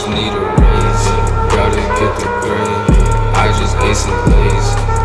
just need a raise. Gotta get the grade. I just ace and lazy.